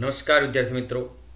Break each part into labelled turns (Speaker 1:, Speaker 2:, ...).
Speaker 1: નમસ્કાર વિદ્યાર્થી મિત્રો.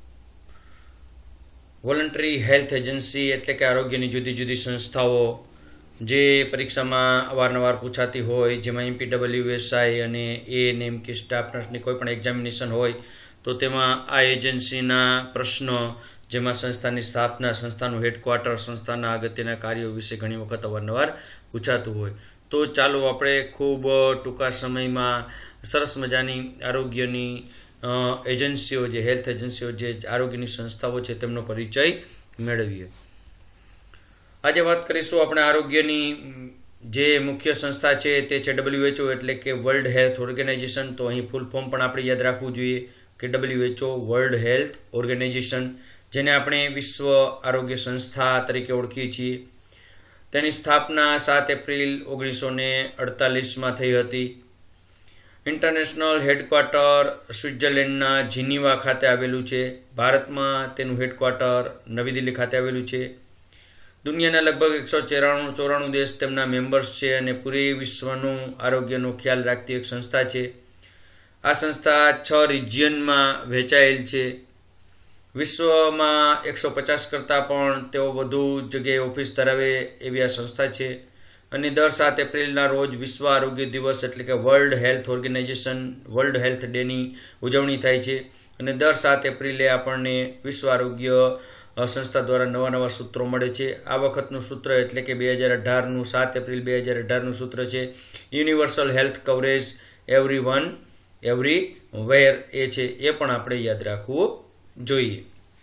Speaker 1: વોલન્ટરી હેલ્થ એજન્સી એટલે કે આરોગ્યની જુદી જુદી સંસ્થાઓ જે પરીક્ષામાં અવારનવાર પૂછાતી હોય, જેમાં MPWSI અને ANM કે સ્ટાફ નર્સની કોઈ પણ એક્ઝામિનેશન હોય તો તેમાં આ એજન્સીના પ્રશ્નો, જેમાં સંસ્થાની સ્થાપના, સંસ્થાનું હેડક્વાર્ટર, સંસ્થાના અગત્યના કાર્યો વિશે ઘણી વખત અવારનવાર પૂછાતું હોય. તો ચાલો આપણે ખૂબ ટૂંકા સમયમાં સરસ મજાની આરોગ્યની એજન્સીઓ, જે હેલ્થ એજન્સીઓ, જે આરોગ્યની સંસ્થાઓ છે તેમનો પરિચય મેળવીએ. આજે વાત કરીશું આપણે આરોગ્યની જે મુખ્ય સંસ્થા છે તે છે WHO એટલે કે વર્લ્ડ હેલ્થ ઓર્ગેનાઇઝેશન. તો અહીં ફૂલ ફોર્મ પણ આપણે યાદ રાખવું જોઈએ કે WHO વર્લ્ડ હેલ્થ ઓર્ગેનાઇઝેશન, જેને આપણે વિશ્વ આરોગ્ય સંસ્થા તરીકે ઓળખીએ છીએ. તેની સ્થાપના 7 એપ્રિલ 1948માં થઈ હતી. ઇન્ટરનેશનલ હેડક્વાર્ટર સ્વિટ્ઝરલેન્ડના જીનીવા ખાતે આવેલું છે. ભારતમાં તેનું હેડક્વાર્ટર નવી દિલ્હી ખાતે આવેલું છે. દુનિયાના લગભગ 194 દેશ તેમના મેમ્બર્સ છે અને પૂરી વિશ્વનું આરોગ્યનો ખ્યાલ રાખતી એક સંસ્થા છે. આ સંસ્થા 6 રિજિયનમાં વહેંચાયેલ છે. વિશ્વમાં 150 કરતાં પણ તેઓ વધુ જગ્યાએ ઓફિસ ધરાવે એવી આ સંસ્થા છે. અને દર 7 એપ્રિલના રોજ વિશ્વ આરોગ્ય દિવસ એટલે કે world health organisation world health ડેની ઉજવણી થાય છે. અને દર 7 એપ્રિલે આપણને વિશ્વ આરોગ્ય સંસ્થા દ્વારા નવા નવા સૂત્રો મળે છે. આ વખતનું સૂત્ર એટલે કે 2018નું 7 એપ્રિલ 2018નું સૂત્ર છે universal health coverage everyone everywhere. એ છે, એ પણ આપણે યાદ રાખવું જોઈએ.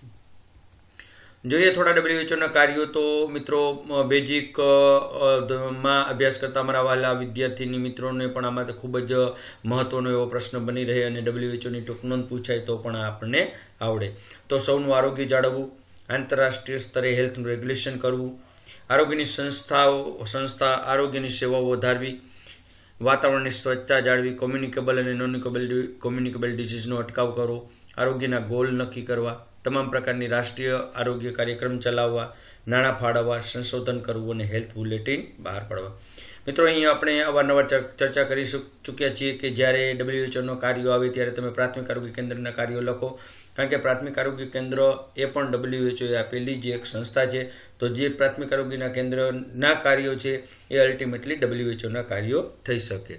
Speaker 1: થોડા WHO કાર્યો. તો મિત્રો, બેઝિક માં અભ્યાસ કરતા અમારા વાલા વિદ્યાર્થીની મિત્રોને પણ આમાં ખૂબ જ મહત્વનો એવો પ્રશ્ન બની રહે અને WHO ટૂંક નોંધ પૂછાય તો પણ આપણને આવડે. તો સૌનું આરોગ્ય જાળવવું, આંતરરાષ્ટ્રીય સ્તરે હેલ્થનું રેગ્યુલેશન કરવું, આરોગ્યની સંસ્થા આરોગ્યની સેવાઓ વધારવી, વાતાવરણની સ્વચ્છતા જાળવી, કોમ્યુનિકેબલ અને નોન કોમ્યુનિકેબલ ડિઝીઝનો અટકાવ કરવો, આરોગ્યના ગોલ નક્કી કરવા, તમામ પ્રકારની રાષ્ટ્રીય આરોગ્ય કાર્યક્રમ ચલાવવા, નાણાં ફાળવવા, સંશોધન કરવું અને હેલ્થ બુલેટિન બહાર પાડવા. મિત્રો, અહીં આપણે અવારનવાર ચર્ચા કરી ચૂક્યા છીએ કે જ્યારે WHO કાર્યો આવે ત્યારે તમે પ્રાથમિક આરોગ્ય કેન્દ્રના કાર્યો લખો, કારણ કે પ્રાથમિક આરોગ્ય કેન્દ્ર એ પણ WHO આપેલી જે એક સંસ્થા છે. તો જે પ્રાથમિક આરોગ્યના કેન્દ્રના કાર્યો છે એ અલ્ટિમેટલી WHO કાર્યો થઈ શકે.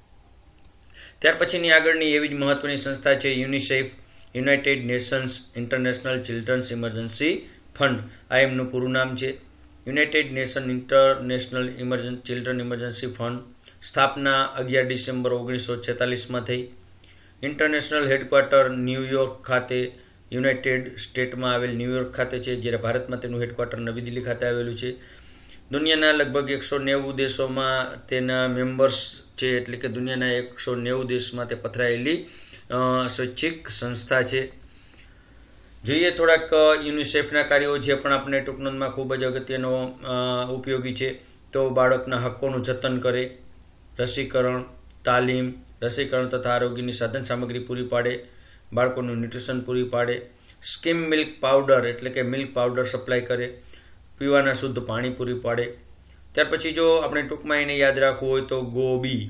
Speaker 1: ત્યાર પછીની આગળની એવી જ મહત્વની સંસ્થા છે UNICEF, United Nations International Children's Emergency Fund. આ એમનું પૂરું નામ છે. United Nation International Children Emergency Fund. સ્થાપના 11 ડિસેમ્બર 1946માં થઈ. ઇન્ટરનેશનલ હેડક્વાર્ટર ન્યુયોર્ક ખાતે, યુનાઇટેડ સ્ટેટમાં આવેલ ન્યુયોર્ક ખાતે છે, જ્યારે ભારતમાં તેનું હેડક્વાર્ટર નવી દિલ્હી ખાતે આવેલું છે. દુનિયાના લગભગ 190 દેશોમાં તેના મેમ્બર્સ છે, એટલે કે દુનિયાના 190 દેશમાં તે પથરાયેલી સ્વૈચ્છિક સંસ્થા છે. જોઈએ થોડાક યુનિસેફના કાર્યો, જે પણ આપણે ટૂંકનોંધમાં ખૂબ જ અગત્યનો ઉપયોગી છે. તો બાળકના હક્કોનું જતન કરે, રસીકરણ, તાલીમ, રસીકરણ તથા આરોગ્યની સાધન સામગ્રી પૂરી પાડે, બાળકોનું ન્યુટ્રિશન પૂરી પાડે, સ્કીમ મિલ્ક પાવડર એટલે કે મિલ્ક પાવડર સપ્લાય કરે, પીવાના શુદ્ધ પાણી પૂરી પાડે. ત્યાર પછી જો આપણે ટૂંકમાં એને યાદ રાખવું હોય તો GOBI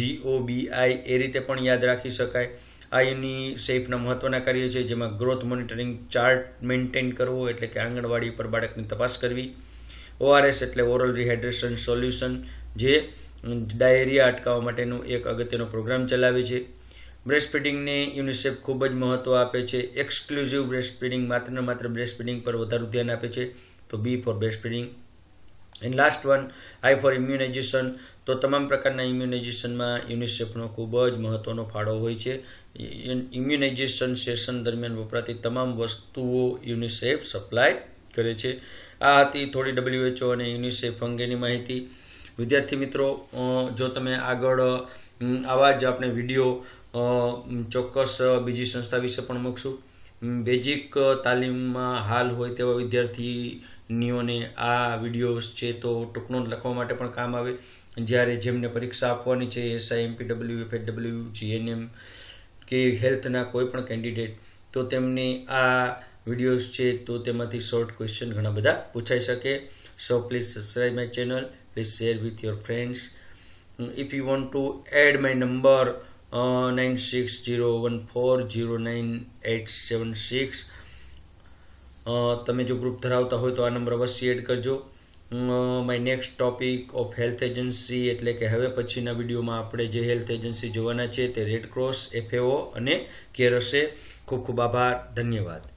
Speaker 1: એ રીતે પણ યાદ રાખી શકાય. આ યુનિસેફના મહત્વના કાર્ય છે, જેમાં ગ્રોથ મોનિટરિંગ ચાર્ટ મેન્ટેન કરવો એટલે કે આંગણવાડી પર બાળકની તપાસ કરવી, ORS એટલે ઓરલ રિહાઇડ્રેશન સોલ્યુશન, જે ડાયેરિયા અટકાવવા માટેનું એક અગત્યનો પ્રોગ્રામ ચલાવે છે. બ્રેસ્ટ ફીડિંગને યુનિસેફ ખૂબ જ મહત્વ આપે છે. એક્સક્લુઝિવ બ્રેસ્ટ ફીડિંગ, માત્ર બ્રેસ્ટ ફીડિંગ પર વધારે ધ્યાન આપે છે. તો B for breast feeding. And last one, I for immunisation. તો તમામ પ્રકારના ઇમ્યુનાઇઝેશનમાં યુનિસેફનો ખૂબ જ મહત્વનો ફાળો હોય છે. ઇમ્યુનાઇઝેશન સેશન દરમિયાન વપરાતી તમામ વસ્તુઓ યુનિસેફ સપ્લાય કરે છે. આ હતી થોડી WHO અને યુનિસેફ અંગેની માહિતી. વિદ્યાર્થી મિત્રો, જો તમે આગળ આવા જ આપણે વિડીયો ચોક્કસ બીજી સંસ્થા વિશે પણ મૂકશું. બેઝિક તાલીમમાં હાલ હોય તેવા વિદ્યાર્થીનીઓને આ વિડીયોઝ છે તો ટૂંકનોંધ લખવા માટે પણ કામ આવે. જ્યારે જેમને પરીક્ષા આપવાની છે, SI, MPW, FHW, GNM કે હેલ્થના કોઈ પણ કેન્ડિડેટ, તો તેમને આ વિડીયોઝ છે તો તેમાંથી શોર્ટ ક્વેશ્ચન ઘણા બધા પૂછાઈ શકે. So please subscribe my channel, please share with your friends. If you want to add my number 9601409876. તમે જો ગ્રુપ ધરાવતા હોય તો આ નંબર અવશ્ય એડ કરજો. My next topic of health agency, એટલે કે હવે પછીના વિડીયોમાં આપણે જે હેલ્થ એજન્સી જોવાના છે તે રેડ ક્રોસ, FAO અને કેર હશે. ખૂબ ખૂબ આભાર, ધન્યવાદ.